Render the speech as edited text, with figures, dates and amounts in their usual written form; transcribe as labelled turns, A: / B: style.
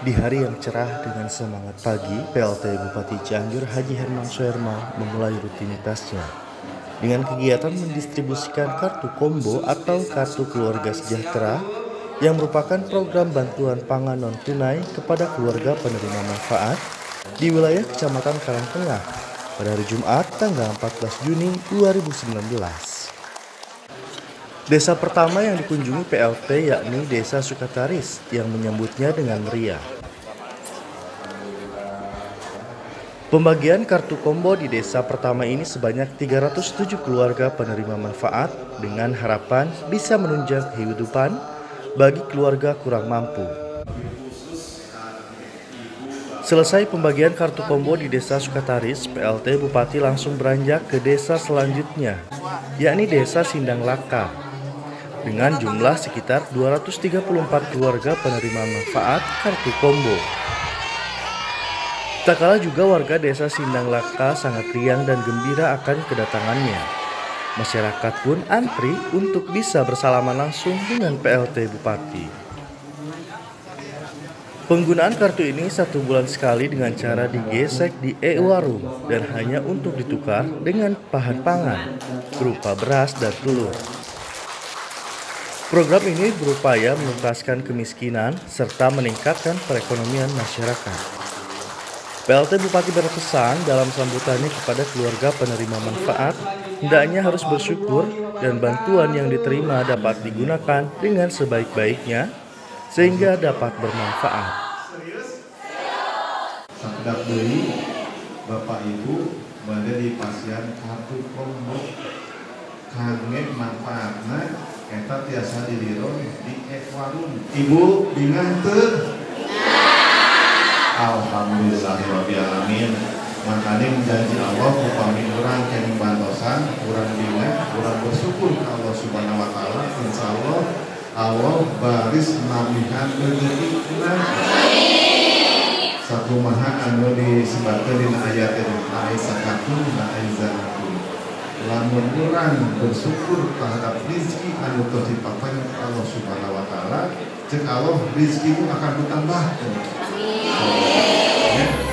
A: Di hari yang cerah dengan semangat pagi, PLT Bupati Cianjur Haji Herman Suherman memulai rutinitasnya dengan kegiatan mendistribusikan kartu kombo atau kartu keluarga sejahtera yang merupakan program bantuan pangan non-tunai kepada keluarga penerima manfaat di wilayah Kecamatan Karangtengah pada hari Jumat tanggal 14 Juni 2019. Desa pertama yang dikunjungi PLT yakni Desa Sukataris yang menyambutnya dengan meriah. Pembagian kartu kombo di desa pertama ini sebanyak 307 keluarga penerima manfaat dengan harapan bisa menunjang kehidupan bagi keluarga kurang mampu. Selesai pembagian kartu kombo di Desa Sukataris, PLT Bupati langsung beranjak ke desa selanjutnya, yakni Desa Sindang Laka, dengan jumlah sekitar 234 keluarga penerima manfaat kartu kombo. Tak kalah juga warga desa Sindang Laka sangat riang dan gembira akan kedatangannya. Masyarakat pun antri untuk bisa bersalaman langsung dengan PLT Bupati. Penggunaan kartu ini 1 bulan sekali dengan cara digesek di e-warung dan hanya untuk ditukar dengan bahan pangan berupa beras dan telur. Program ini berupaya menuntaskan kemiskinan serta meningkatkan perekonomian masyarakat. PLT Bupati berpesan dalam sambutannya kepada keluarga penerima manfaat, hendaknya harus bersyukur dan bantuan yang diterima dapat digunakan dengan sebaik-baiknya sehingga dapat bermanfaat.
B: Sakedap deui Bapak Ibu menjadi pasien kartu kombo kangge manfaatna eta tiasa diliron di e-warung. Ibu bingang teu? Alhamdulillahirabbil alamin. Makanya menjanji Allah upami urang kene bantosan, urang bingang, urang bersyukur ke Allah Subhanahu wa taala, insyaallah Allah baris namihan rezeqina. Sakumaha anu disebatkeun dina ayat ini, aisakatun la aizakatun. Lamun urang bersyukur terhadap rizki anu tos dipapakeun Allah Subhanahu wa taala, cek Allah rizkimu akan bertambah. Amin.